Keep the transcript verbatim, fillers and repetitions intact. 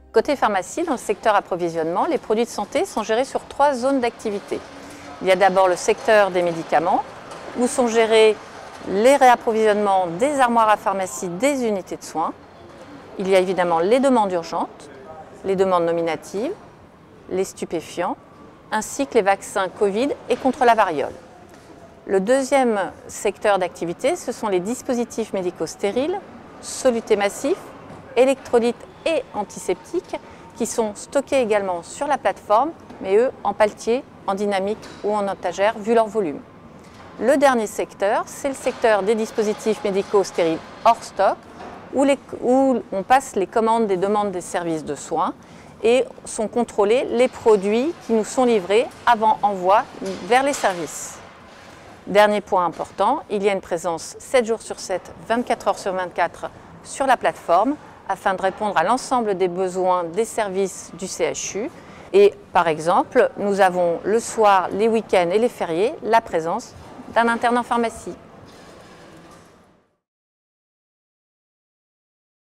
Côté pharmacie, dans le secteur approvisionnement, les produits de santé sont gérés sur trois zones d'activité. Il y a d'abord le secteur des médicaments, où sont gérés les réapprovisionnements des armoires à pharmacie des unités de soins. Il y a évidemment les demandes urgentes, les demandes nominatives, les stupéfiants, ainsi que les vaccins Covid et contre la variole. Le deuxième secteur d'activité, ce sont les dispositifs médicaux stériles, solutés massifs, électrolytes et antiseptiques qui sont stockés également sur la plateforme, mais eux en paletier, en dynamique ou en étagère vu leur volume. Le dernier secteur, c'est le secteur des dispositifs médicaux stériles hors stock, où, les, où on passe les commandes des demandes des services de soins et sont contrôlés les produits qui nous sont livrés avant envoi vers les services. Dernier point important, il y a une présence sept jours sur sept, vingt-quatre heures sur vingt-quatre sur la plateforme afin de répondre à l'ensemble des besoins des services du C H U. Et par exemple, nous avons le soir, les week-ends et les fériés, la présence d'un interne en pharmacie.